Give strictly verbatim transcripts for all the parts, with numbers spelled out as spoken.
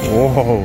Oh.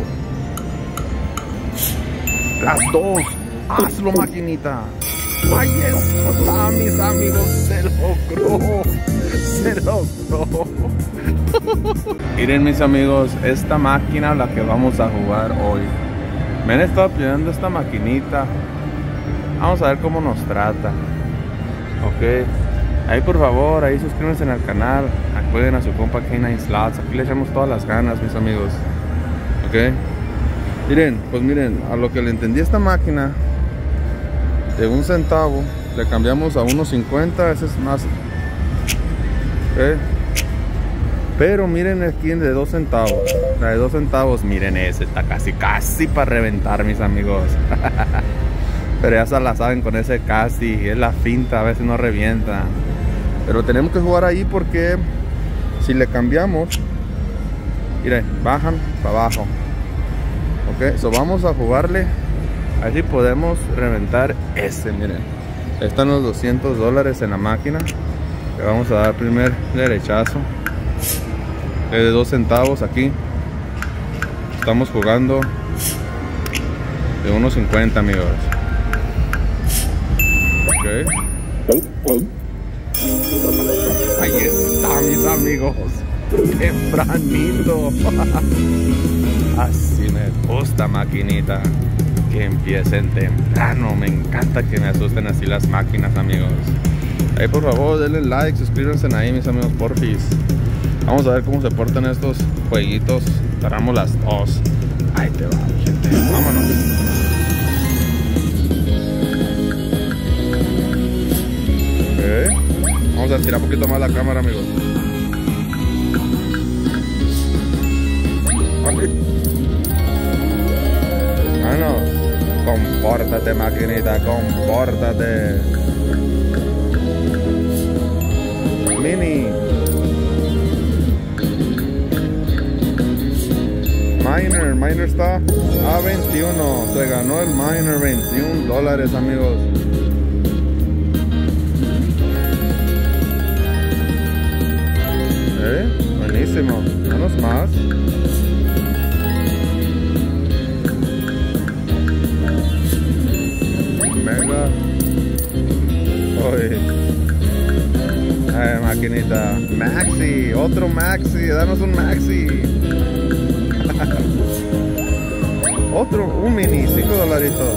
Las dos. Hazlo, maquinita. Ahí está, mis amigos. Se logró. Se logró. Miren, mis amigos, esta máquina la que vamos a jugar hoy. Me han estado pidiendo esta maquinita. Vamos a ver cómo nos trata. Ok. Ahí por favor, ahí suscríbanse al canal. Acuerden a su compa K nueve Slots. Aquí le echamos todas las ganas, mis amigos. Ok. Miren, pues miren, a lo que le entendí a esta máquina, de un centavo le cambiamos a uno cincuenta. Ese es más. Ok. Pero miren aquí de dos centavos. La de dos centavos, miren, ese está casi, casi para reventar, mis amigos. Pero ya se la saben con ese casi. Es la finta, a veces no revienta. Pero tenemos que jugar ahí porque si le cambiamos, miren, bajan para abajo. Ok, so vamos a jugarle. Así podemos reventar ese, miren. Están los doscientos dólares en la máquina. Le vamos a dar primer derechazo. Es de dos centavos aquí. Estamos jugando de uno cincuenta, amigos. Ok. Ahí está, mis amigos. Tempranito. Así me gusta, maquinita. Que empiecen temprano. Me encanta que me asusten así las máquinas, amigos. Ahí por favor denle like, suscríbanse ahí, mis amigos, porfis. Vamos a ver cómo se portan estos jueguitos. Paramos las dos. Ahí te va, gente. Vámonos. Ok. Vamos a estirar un poquito más la cámara, amigos. Bueno, compórtate, maquinita, compórtate. Mini. Minor, Minor está a veintiuno. Se ganó el Minor, veintiún dólares, amigos. Eh, buenísimo. Unos más. Venga. Oye. Ay, maquinita. Maxi, otro Maxi. Danos un Maxi. Otro, un mini, cinco dolaritos.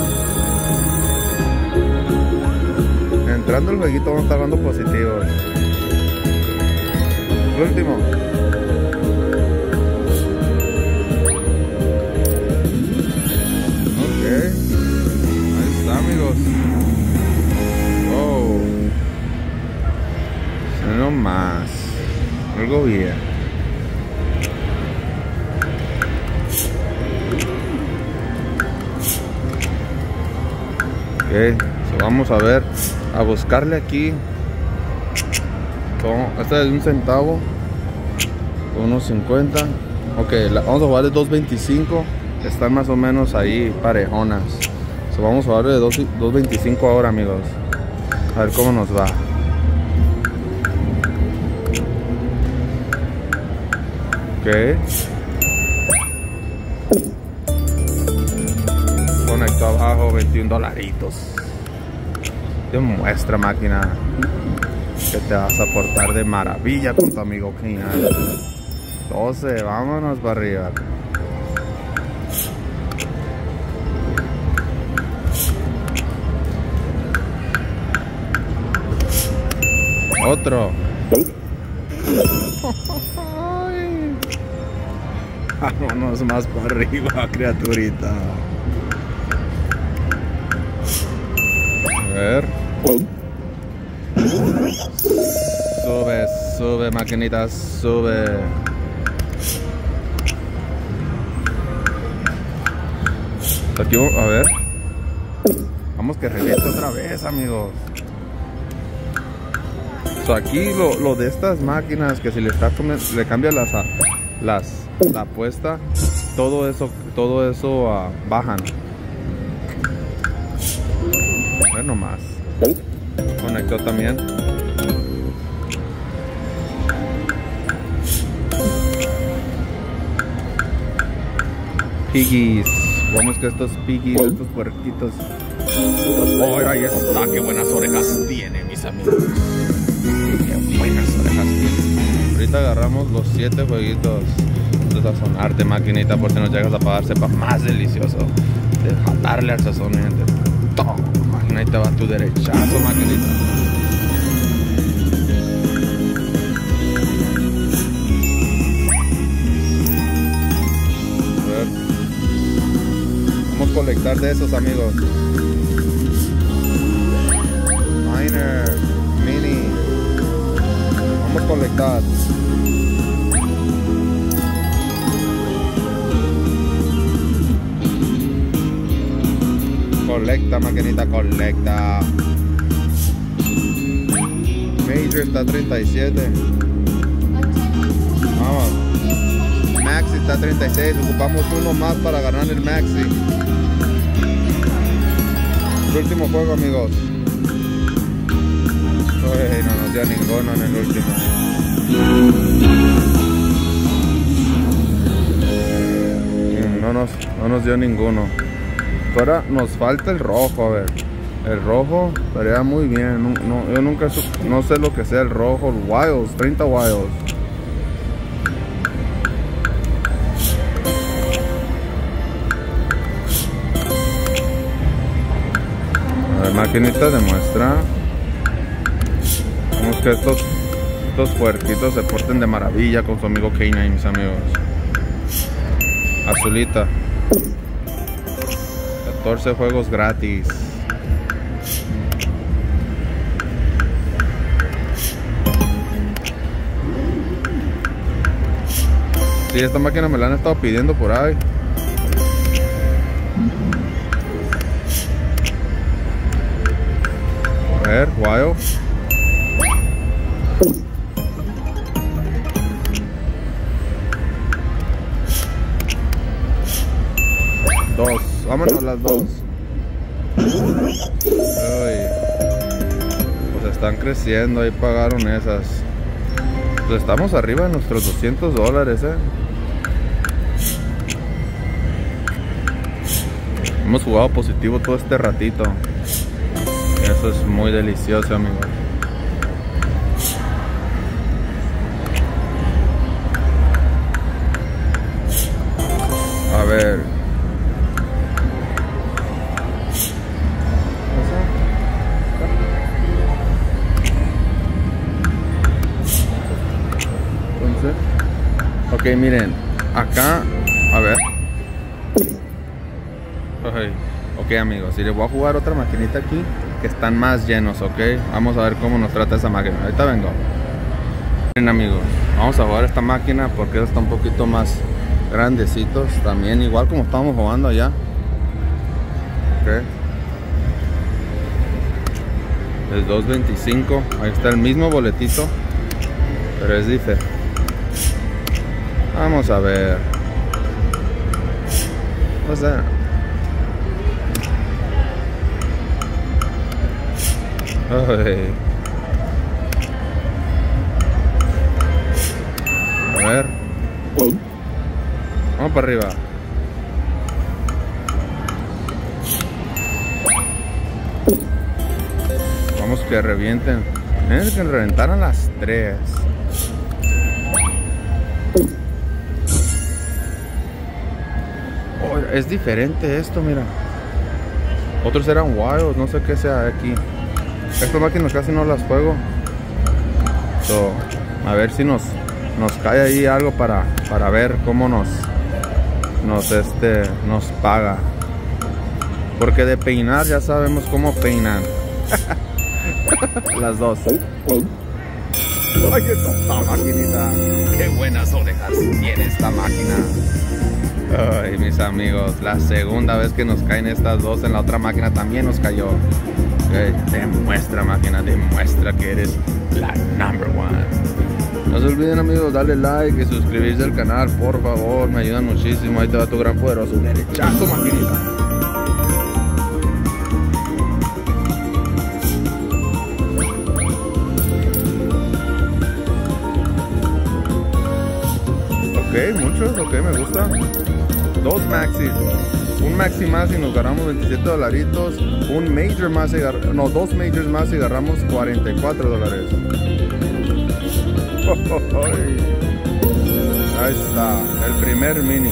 Entrando el jueguito vamos a estar dando positivos. El último. Ok. Ahí está, amigos. Oh. No más. Algo bien. Ok, so vamos a ver, a buscarle aquí. Esta es de un centavo, uno cincuenta. Ok, la, vamos a jugar de dos veinticinco. Están más o menos ahí parejonas. So vamos a jugar de dos veinticinco ahora, amigos. A ver cómo nos va. Ok. Conectó abajo, veintiún dolaritos. Demuestra, máquina, que te vas a portar de maravilla con tu amigo K nueve. doce, vámonos para arriba. Otro. Vámonos más para arriba, criaturita. A ver. Sube, sube, maquinita, sube. Aquí, a ver. Vamos que reviente otra vez, amigos. So, aquí lo, lo de estas máquinas, que si le, está, le cambia las, las, la apuesta, todo eso, todo eso uh, bajan. A ver nomás. Conectó también. piggies. Vamos que estos piggies, estos puerquitos. Oh, ahí está, qué buenas orejas tiene, mis amigos. Qué buenas orejas tiene. Ahorita agarramos los siete jueguitos de sazonarte, maquinita, por si nos llegas a pagar, sepa más delicioso. De jalarle al sazón, gente. Toma, máquina, ahí te va tu derechazo, maquinita. A ver. Vamos a colectar de esos, amigos. Miner, mini. Vamos a colectar. Colecta, maquinita, colecta. Major está a treinta y siete. Vamos. Maxi está a treinta y seis. Ocupamos uno más para ganar el Maxi. El último juego, amigos. Uy, no nos dio ninguno en el último. No nos, no nos dio ninguno. Ahora nos falta el rojo, a ver. El rojo estaría muy bien. No, no, yo nunca no sé lo que sea el rojo. El Wilds, treinta Wilds. A ver, maquinita demuestra. Vamos que estos, estos puerquitos se porten de maravilla con su amigo K nueve, mis amigos. Azulita. catorce juegos gratis. Sí, esta máquina me la han estado pidiendo por ahí. A ver, Wild. Dos. Vámonos las dos. Uy. Pues están creciendo, ahí pagaron esas. Pues estamos arriba de nuestros doscientos dólares, eh. Hemos jugado positivo todo este ratito. Eso es muy delicioso, amigos. A ver. Ok, miren, acá, a ver. Okay. Ok, amigos, y les voy a jugar otra maquinita aquí que están más llenos, ok. Vamos a ver cómo nos trata esa máquina. Ahorita vengo. Miren, amigos, vamos a jugar esta máquina porque está un poquito más grandecitos también, igual como estábamos jugando allá. Ok. Es dos veinticinco, ahí está el mismo boletito, pero es diferente. Vamos a ver. O sea, ay. A ver. Vamos para arriba. Vamos que revienten. Miren que reventaron las tres. Oh, es diferente esto, mira. Otros eran Wilds, no sé qué sea aquí. Estas máquinas casi no las juego. So, a ver si nos, nos cae ahí algo para, para ver cómo nos, nos, este, nos paga. Porque de peinar ya sabemos cómo peinan. Las dos. Ay, esta maquinita. Qué buenas orejas tiene esta máquina. Ay, mis amigos, la segunda vez que nos caen estas dos, en la otra máquina también nos cayó. Okay, demuestra, máquina, demuestra que eres la number one. No se olviden, amigos, darle like y suscribirse al canal, por favor, me ayudan muchísimo. Ahí te va tu gran poderoso derechazo, maquinita. Ok, muchos, ok, me gusta. dos maxis. Un maxi más y nos agarramos veintisiete dolaritos. Un major más y agar... no, dos majors más y agarramos cuarenta y cuatro dólares. Oh, oh, oh. Ahí está, el primer mini.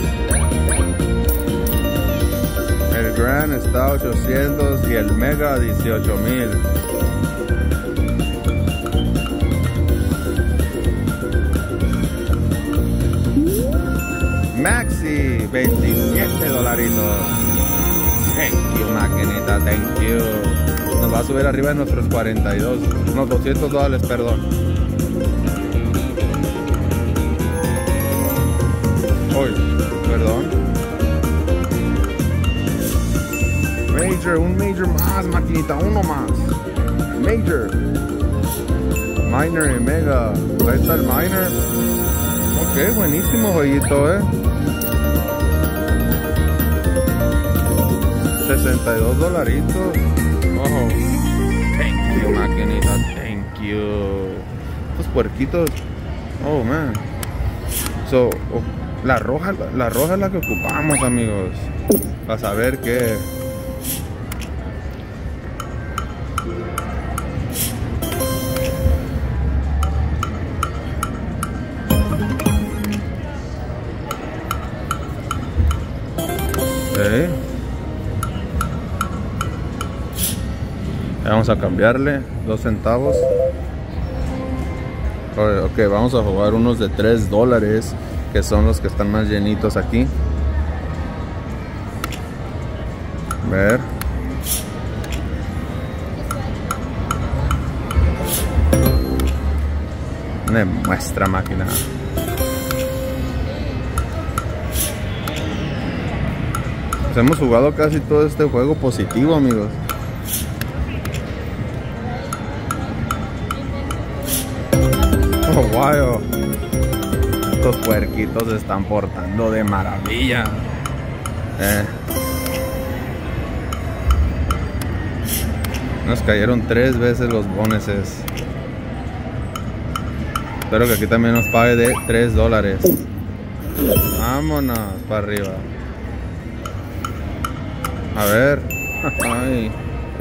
El Grand está a ochocientos y el Mega a dieciocho mil. Maxi, veintisiete dolaritos. Thank you, maquinita, thank you. Nos va a subir arriba de nuestros cuarenta y dos, no, doscientos dólares, perdón. Uy, perdón. Major, un major más, maquinita, uno más. Major. Minor y Mega. Ahí está el minor. Ok, buenísimo jueguito, eh. sesenta y dos dolaritos. Oh, thank you, maquinita, thank you. Estos puerquitos. Oh, man. So, oh, la roja, la roja es la que ocupamos, amigos. Para saber qué. Okay. Vamos a cambiarle dos centavos. Ok, vamos a jugar unos de tres dólares, que son los que están más llenitos aquí. A ver. Me muestra, máquina. Pues hemos jugado casi todo este juego positivo, amigos. Oh, wow. Estos puerquitos se están portando de maravilla. Eh. Nos cayeron tres veces los bonuses. Espero que aquí también nos pague de tres dólares. Vámonos para arriba. A ver. Ay.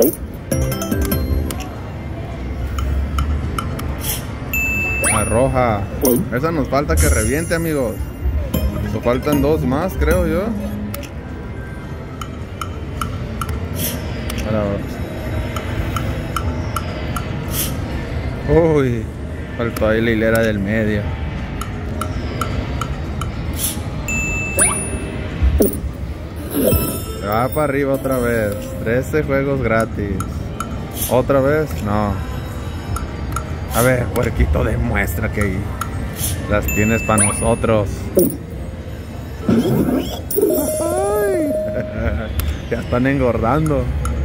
La roja. Esa nos falta que reviente, amigos. Nos faltan dos más, creo yo. Uy, faltó ahí la hilera del medio. Va para arriba otra vez. trece juegos gratis. ¿Otra vez? No. A ver, puerquito, demuestra que las tienes para nosotros. Ay. Ya están engordando.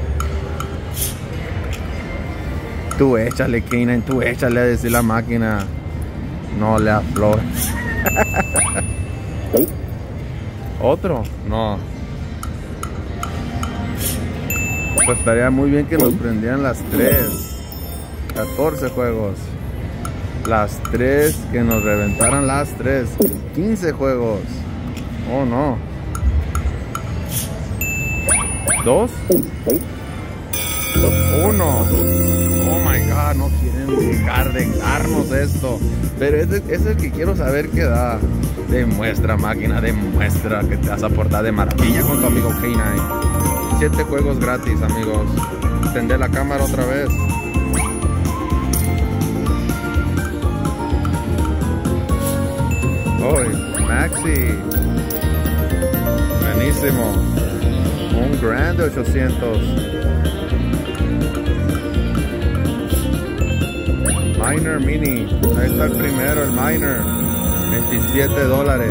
Tú échale, Keenan, tú échale, a decir la máquina. No le aflojes. ¿Otro? No. Pues estaría muy bien que nos prendieran las tres. catorce juegos. Las tres, que nos reventaran las tres. quince juegos. Oh, no. ¿Dos? Uno. Oh my god, no quieren dejar de darnos esto. Pero ese, ese es el que quiero saber qué da. Demuestra, máquina, demuestra que te vas a portar de maravilla con tu amigo K nueve. Siete juegos gratis, amigos. Tendé la cámara otra vez. Oh, Maxi. Buenísimo. Un Grand de ochocientos. Minor Mini. Ahí está el primero, el Minor. veintisiete dólares.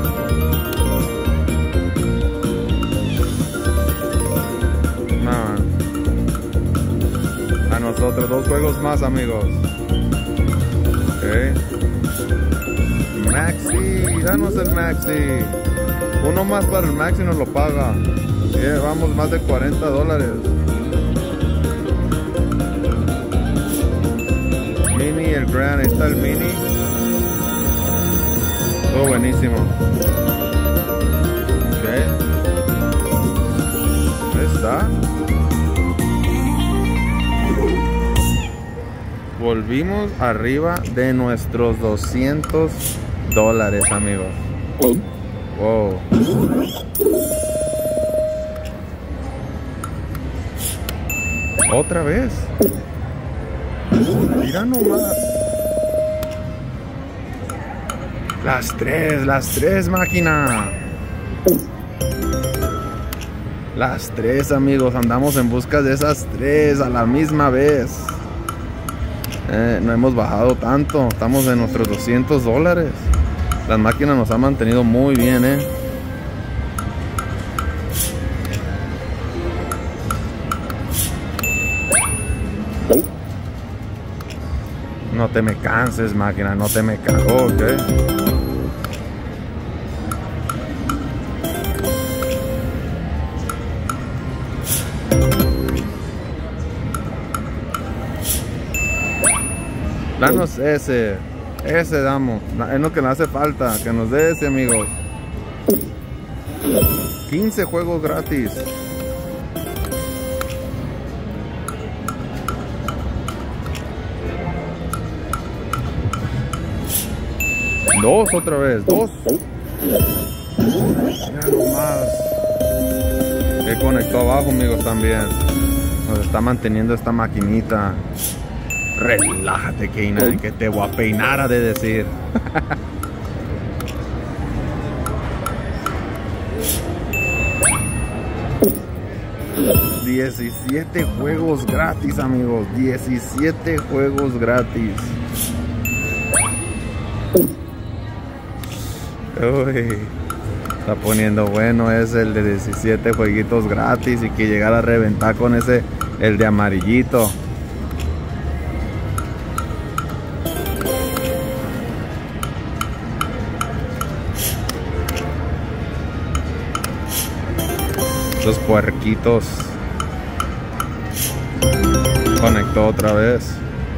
No. A nosotros dos juegos más, amigos. Ok. Maxi, danos el Maxi. Uno más para el Maxi nos lo paga. Llevamos más de cuarenta dólares. Mini, el Grand, ahí está el Mini. Todo buenísimo. volvimos arriba de nuestros doscientos dólares, amigos. Wow. Otra vez. Mira nomás. Las tres, las tres, máquina. Las tres, amigos. Andamos en busca de esas tres a la misma vez. Eh, no hemos bajado tanto. Estamos en nuestros doscientos dólares. Las máquinas nos han mantenido muy bien, eh. No te me canses, máquina, no te me cago, ¿ok? Danos ese, ese damos, es lo que nos hace falta, que nos dé ese, amigos. quince juegos gratis. Dos otra vez, dos. Ya nomás. He conectado abajo, amigos, también. Nos está manteniendo esta maquinita. Relájate, Keina, que te voy a peinar, a de decir. diecisiete juegos gratis, amigos. diecisiete juegos gratis. Uy, está poniendo bueno ese, el de diecisiete jueguitos gratis, y que llegara a reventar con ese, el de amarillito. Los puerquitos. Conectó otra vez.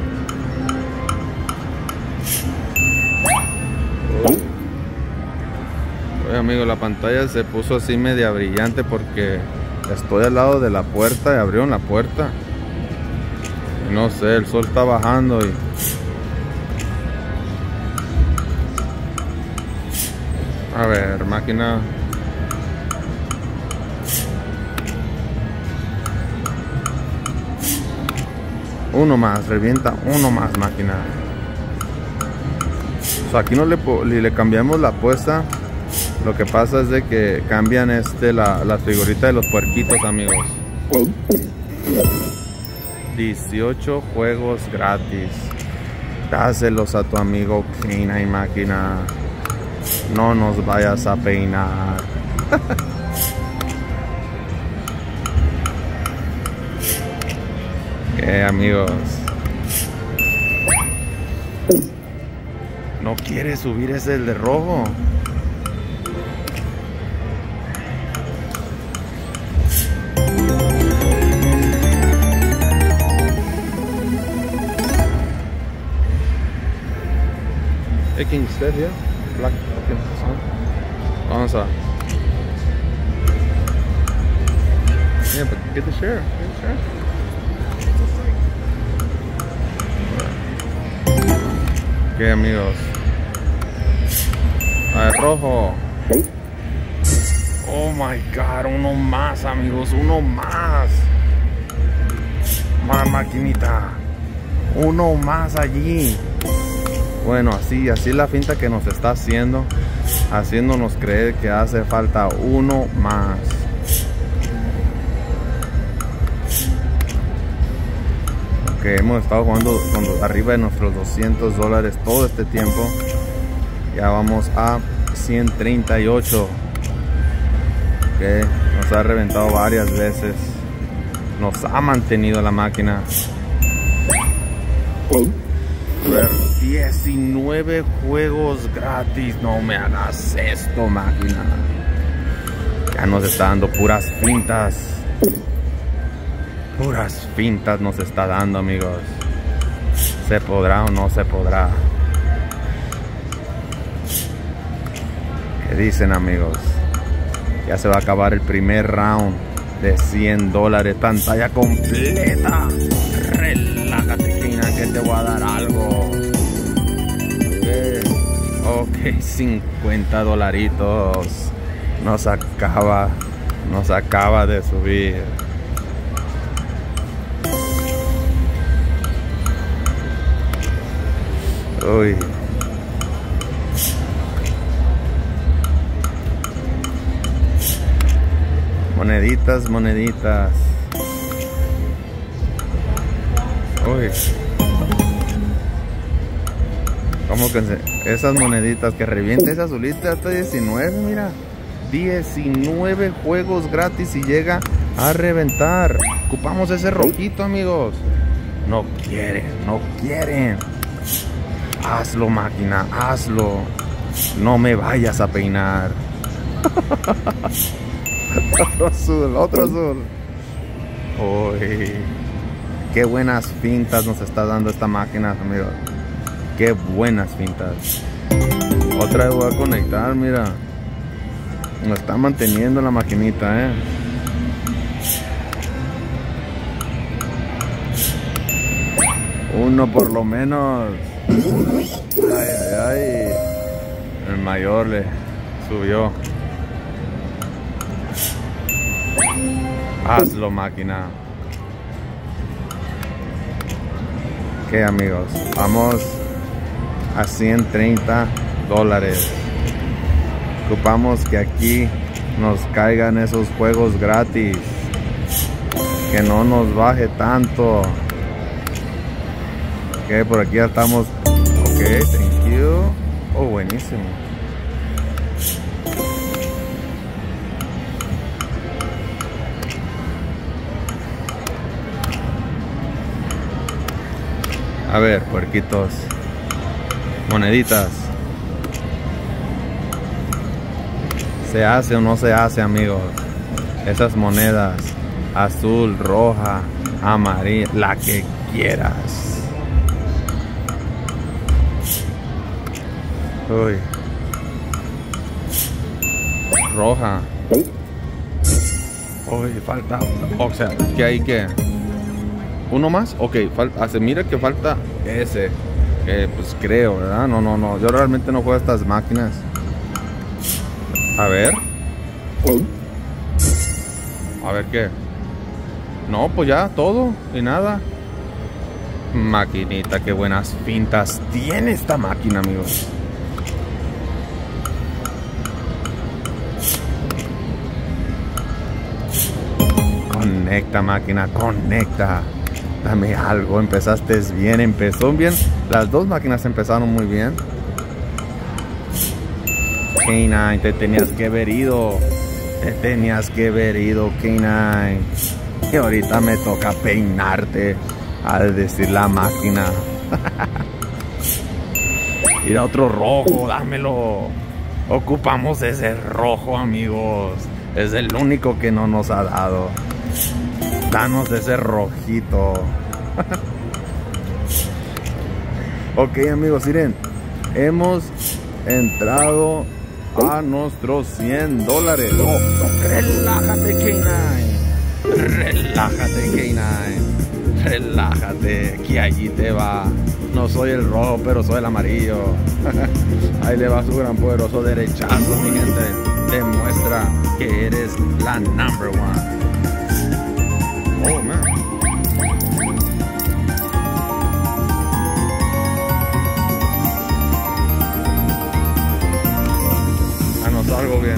Oye, amigo, la pantalla se puso así media brillante porque estoy al lado de la puerta y abrieron la puerta. No sé, el sol está bajando y... A ver, máquina... Uno más, revienta uno más, máquina. O sea, aquí no le, le cambiamos la apuesta. Lo que pasa es de que cambian este la, la figurita de los puerquitos, amigos. dieciocho juegos gratis. Dáselos a tu amigo Keina y máquina. No nos vayas a peinar. ¿Qué, amigos? ¿No quiere subir ese el de rojo? Hey, can you stay here? Black, okay, vamos a... Yeah, but get the share. Get the share. ¿Qué, amigos? A ver, rojo. Oh my god, uno más, amigos, uno más. Más, maquinita. Uno más allí. Bueno, así, así es la finta que nos está haciendo, haciéndonos creer que hace falta uno más. Que hemos estado jugando con arriba de nuestros doscientos dólares todo este tiempo. Ya vamos a ciento treinta y ocho, que nos ha reventado varias veces. Nos ha mantenido la máquina. diecinueve juegos gratis. No me hagas esto, máquina. Ya nos está dando puras fintas. Puras fintas nos está dando, amigos. ¿Se podrá o no se podrá? ¿Qué dicen, amigos? Ya se va a acabar el primer round de cien dólares. Pantalla completa. Relájate, Keina, que te voy a dar algo. Ok, ok, cincuenta dolaritos. Nos acaba, nos acaba de subir. Uy. Moneditas, moneditas. Uy. ¿Cómo que se... esas moneditas que reviente esa azulita hasta diecinueve, mira. diecinueve juegos gratis y llega a reventar. Ocupamos ese rojito, amigos. No quieren, no quieren. Hazlo, máquina, hazlo. No me vayas a peinar. Otro azul, otro azul. Uy, qué buenas fintas nos está dando esta máquina, amigos. Qué buenas fintas. Otra vez voy a conectar, mira. Nos está manteniendo la maquinita, eh. Uno por lo menos. Ay, ay, ay. El mayor le subió. Hazlo, máquina. Ok, amigos, vamos a ciento treinta dólares. Ocupamos que aquí nos caigan esos juegos gratis, que no nos baje tanto. Ok, por aquí ya estamos. Ok, thank you. Oh, buenísimo. A ver, puerquitos. Moneditas. ¿Se hace o no se hace, amigos? Esas monedas. Azul, roja, amarilla, la que quieras. Uy. Roja. Uy, falta. O sea, ¿qué hay que? ¿Uno más? Ok, falta, se mira que falta ese. Eh, pues creo, ¿verdad? No, no, no. Yo realmente no juego a estas máquinas. A ver. A ver qué. No, pues ya, todo y nada. Maquinita, qué buenas fintas tiene esta máquina, amigos. Conecta, máquina, conecta. Dame algo, empezaste bien, empezó bien. Las dos máquinas empezaron muy bien. K nueve, te tenías que haber ido. Te tenías que haber ido, K nueve. Y ahorita me toca peinarte al decir la máquina. Mira, otro rojo, dámelo. Ocupamos ese rojo, amigos. Es el único que no nos ha dado. Danos ese rojito. Ok, amigos, miren. Hemos entrado a nuestros cien dólares. Oh, relájate, K nueve. Relájate, K nueve. Relájate, que allí te va. No soy el rojo, pero soy el amarillo. Ahí le va su gran poderoso derechazo, mi gente. Demuestra que eres la number one. Oh, man. Ah, no salgo bien.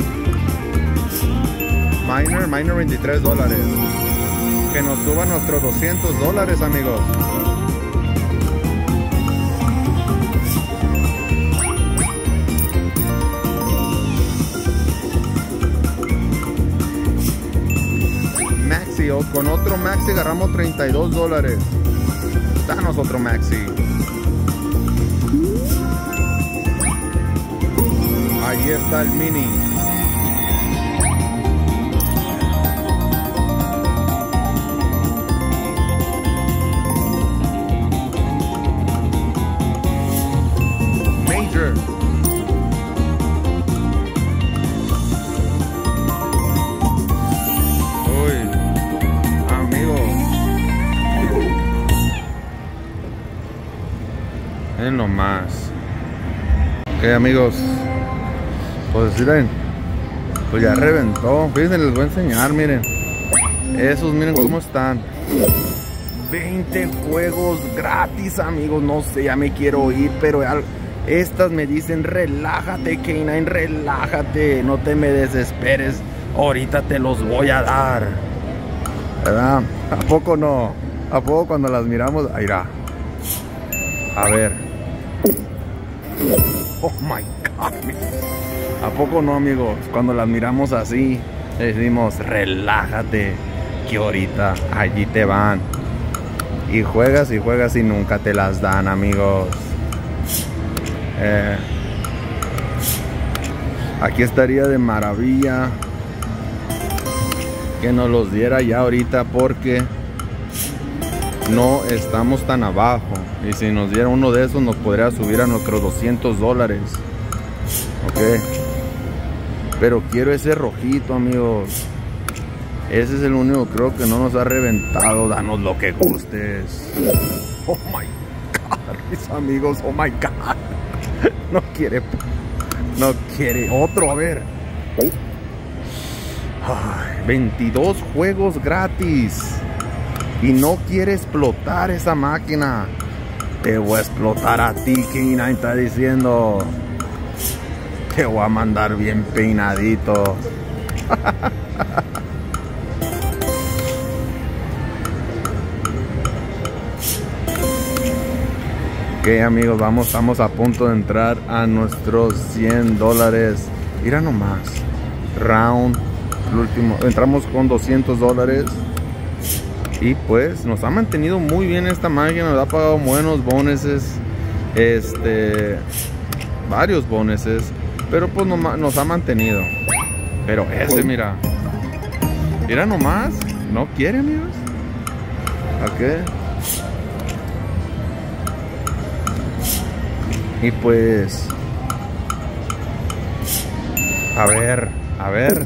Miner, Miner veintitrés dólares. Que nos suba nuestros doscientos dólares, amigos. Maxi, con otro Maxi agarramos treinta y dos dólares. Danos otro Maxi. Ahí está el mini. Major. nomás. Ok, amigos, pues miren, pues ya reventó. Fíjense, les voy a enseñar, miren. Esos, miren cómo están. veinte juegos gratis, amigos. No sé, ya me quiero ir, pero ya, estas me dicen relájate, K nueve, relájate, no te me desesperes, ahorita te los voy a dar, ¿verdad? ¿A poco no? ¿A poco cuando las miramos? Ahí va. A ver. Oh my God. ¿A poco no, amigos? Cuando las miramos así, decimos relájate, que ahorita allí te van. Y juegas y juegas y nunca te las dan, amigos. Eh, aquí estaría de maravilla que nos los diera ya ahorita, porque no estamos tan abajo. Y si nos diera uno de esos, nos podría subir a nuestros doscientos dólares. Ok. Pero quiero ese rojito, amigos. Ese es el único, creo, que no nos ha reventado. Danos lo que gustes. Oh my God, mis amigos. Oh my God. No quiere. No quiere. Otro, a ver. Ay, veintidós juegos gratis. Y no quiere explotar esa máquina. Te voy a explotar a ti, K nueve está diciendo. Te voy a mandar bien peinadito. Ok, amigos, vamos, estamos a punto de entrar a nuestros cien dólares. Mira nomás. Round. El último. Entramos con doscientos dólares. Y pues nos ha mantenido muy bien esta máquina. Nos ha pagado buenos bonuses. Este. Varios bonuses. Pero pues no, nos ha mantenido. Pero ese, mira. Mira nomás. No quiere, amigos. Ok. Y pues, a ver, a ver.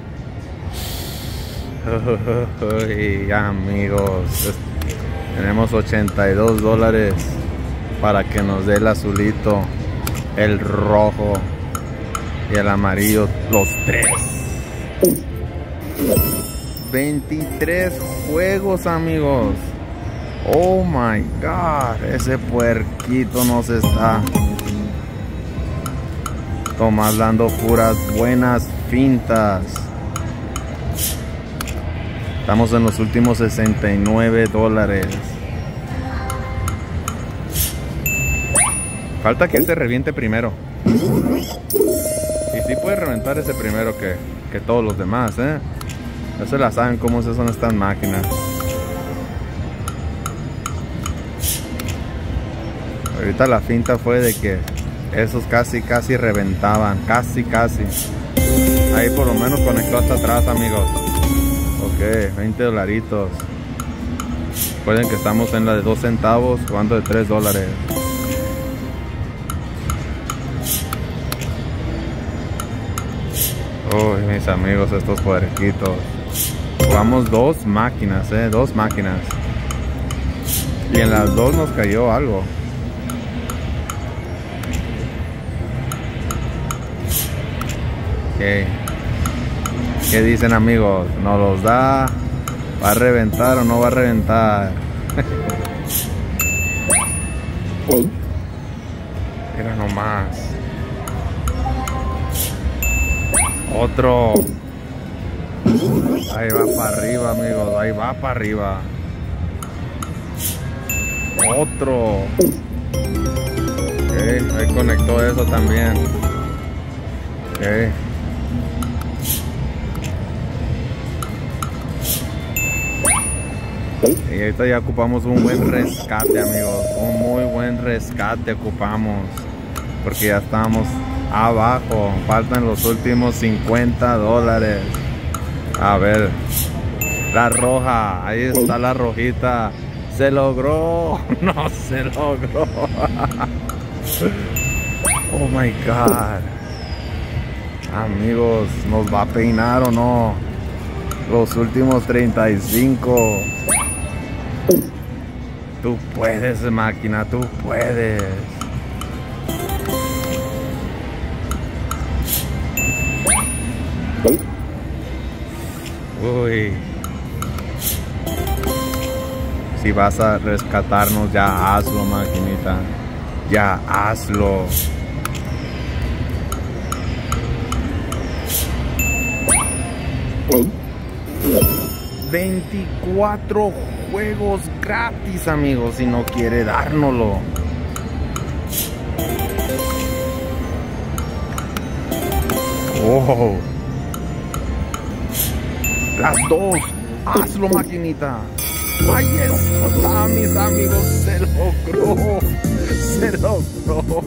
Uy, amigos, tenemos ochenta y dos dólares para que nos dé el azulito, el rojo y el amarillo, los tres. veintitrés juegos, amigos. Oh my God, ese puerquito nos está Tomás dando puras buenas fintas. Estamos en los últimos sesenta y nueve dólares. Falta que este reviente primero. Y sí puede reventar ese primero que, que todos los demás, ¿eh? No se la saben cómo son estas máquinas. Ahorita la finta fue de que esos casi casi reventaban, casi casi. Ahí por lo menos conectó hasta atrás, amigos. Ok, veinte dolaritos. Recuerden que estamos en la de dos centavos, jugando de tres dólares. Uy, mis amigos, estos puerquitos. Jugamos dos máquinas, eh, dos máquinas. Y en las dos nos cayó algo. Okay. ¿Qué dicen, amigos? ¿Nos los da? ¿Va a reventar o no va a reventar? Mira nomás. Otro. Ahí va para arriba, amigos. Ahí va para arriba. Otro. Okay. Ahí conectó eso también. Okay. Y ahorita ya ocupamos un buen rescate, amigos. Un muy buen rescate ocupamos. Porque ya estamos abajo. Faltan los últimos cincuenta dólares. A ver. La roja. Ahí está la rojita. Se logró. No se logró. Oh my God. Amigos, ¿nos va a peinar o no? Los últimos treinta y cinco. Tú puedes, máquina, tú puedes. Uy. Si vas a rescatarnos, ya hazlo, maquinita. Ya hazlo. veinticuatro juegos gratis, amigos, si no quiere dárnoslo. Oh. Las dos. Hazlo, maquinita. Ahí está, mis amigos. Se logró. Se logró.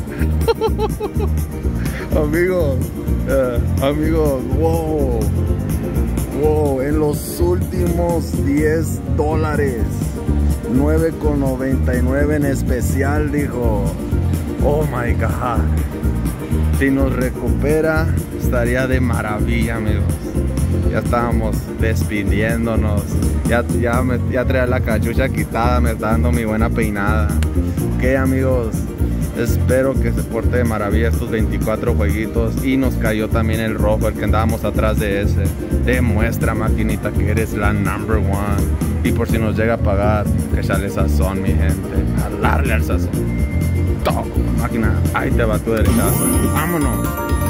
Amigos. Uh, amigos. Wow. Wow. En los últimos diez dólares. nueve con noventa y nueve en especial, dijo. Oh my God. Si nos recupera, estaría de maravilla, amigos. Ya estábamos despidiéndonos. Ya, ya, me, ya traía la cachucha quitada, me está dando mi buena peinada. Ok, amigos. Espero que se porte de maravilla estos veinticuatro jueguitos. Y nos cayó también el rojo, el que andábamos atrás de ese. Demuestra, maquinita, que eres la number one. Y por si nos llega a pagar, que sale sazón, mi gente. A darle al sazón. Todo, máquina. Ahí te va tu derechazo. Vámonos.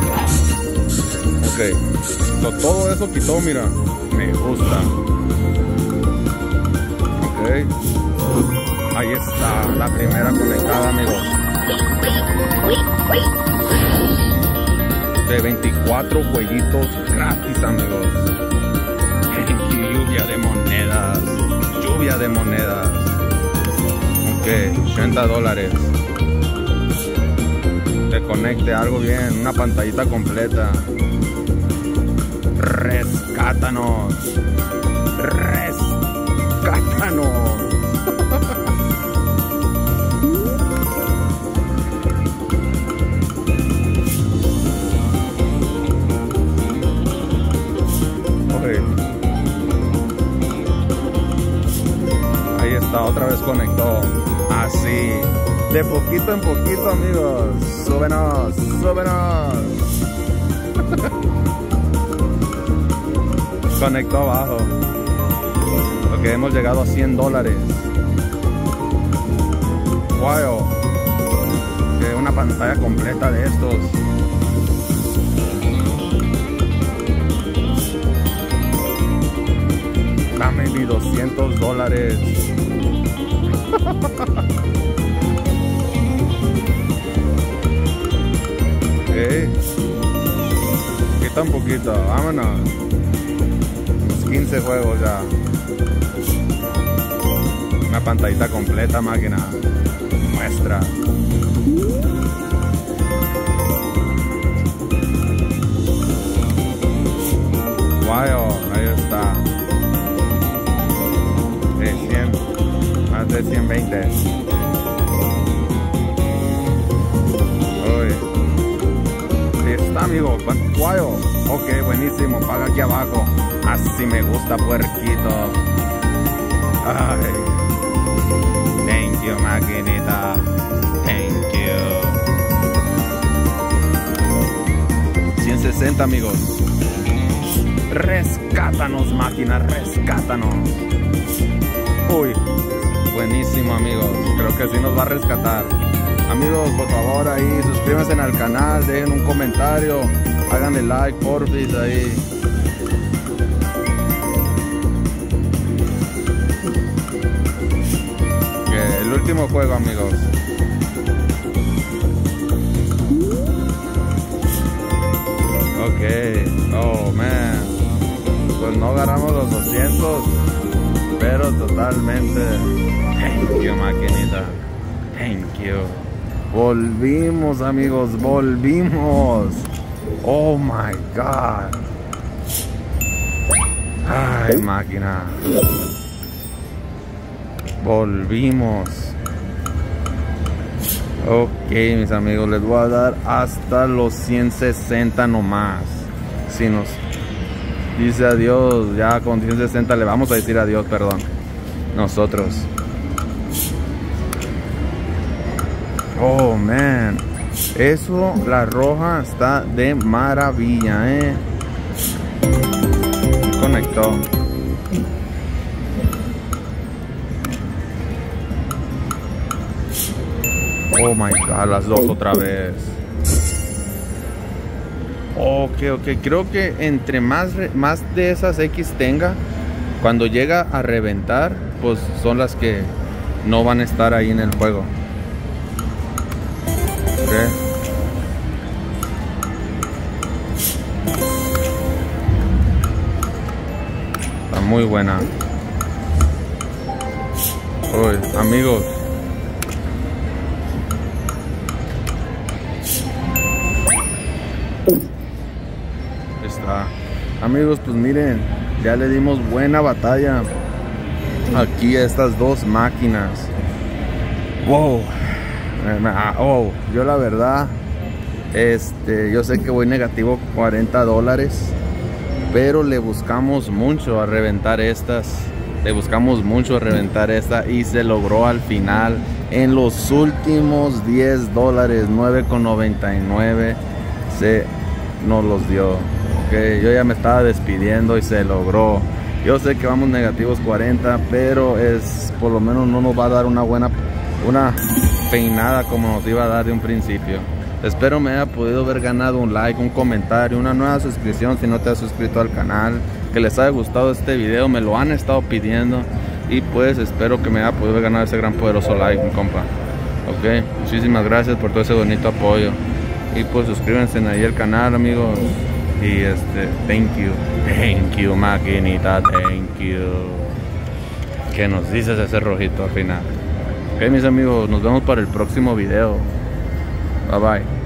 Ok. So, todo eso quitó, mira. Me gusta. Ok. Ahí está. La primera conectada, amigos. De veinticuatro jueguitos gratis, amigos. Lluvia de monedas. Lluvia de monedas. Ok. ochenta dólares. Te conecte algo bien. Una pantallita completa. Rescátanos. Rescátanos. Ahí está, otra vez conectó. Así. De poquito en poquito, amigos. Súbenos, súbenos. Conectó abajo. Porque hemos llegado a cien dólares. Wow. Que una pantalla completa de estos. Dame mis doscientos dólares. Okay. Quita un poquito, vámonos. Unos quince juegos ya. Una pantallita completa, máquina. Muestra. Wow, ahí está. De cien, más de ciento veinte. Está, amigo. Guayo. Ok, buenísimo. Paga aquí abajo. Así me gusta, puerquito. Ay. Thank you, maquinita. Thank you. ciento sesenta, amigos. Rescátanos, máquina. Rescátanos. Uy. Buenísimo, amigos. Creo que sí nos va a rescatar. Amigos, por favor, ahí suscríbanse al canal, dejen un comentario, háganle like, porfis, ahí. Okay, el último juego, amigos. Ok, oh man, pues no agarramos los doscientos, pero totalmente. Thank you, maquinita. Thank you. Volvimos, amigos, volvimos. Oh my God. Ay, máquina. Volvimos. Ok, mis amigos, les voy a dar hasta los ciento sesenta nomás. Si nos dice adiós, ya con ciento sesenta le vamos a decir adiós, perdón. Nosotros. Oh, man. Eso, la roja está de maravilla, eh. conectó. Oh my god, las dos otra vez. Ok, ok, creo que entre más, más de esas X tenga, cuando llega a reventar, pues son las que no van a estar ahí en el juego. Okay. Está muy buena. Uy, amigos. Está. Amigos, pues miren, ya le dimos buena batalla aquí a estas dos máquinas. Wow. Oh, yo la verdad, este, yo sé que voy negativo cuarenta dólares, pero le buscamos mucho a reventar estas. Le buscamos mucho a reventar esta y se logró al final. En los últimos diez dólares, nueve con noventa y nueve, se nos los dio. Okay, yo ya me estaba despidiendo y se logró. Yo sé que vamos negativos cuarenta, pero es por lo menos no nos va a dar una buena una peinada como nos iba a dar de un principio. Espero me haya podido haber ganado un like, un comentario, una nueva suscripción si no te has suscrito al canal. Que les haya gustado este video, me lo han estado pidiendo. Y pues espero que me haya podido ganar ese gran poderoso like, mi compa. Ok, muchísimas gracias por todo ese bonito apoyo. Y pues suscríbanse ahí al canal, amigos. Y este, thank you, thank you, maquinita, thank you. ¿Qué nos dices ese rojito al final? Ok, mis amigos, nos vemos para el próximo video. Bye bye.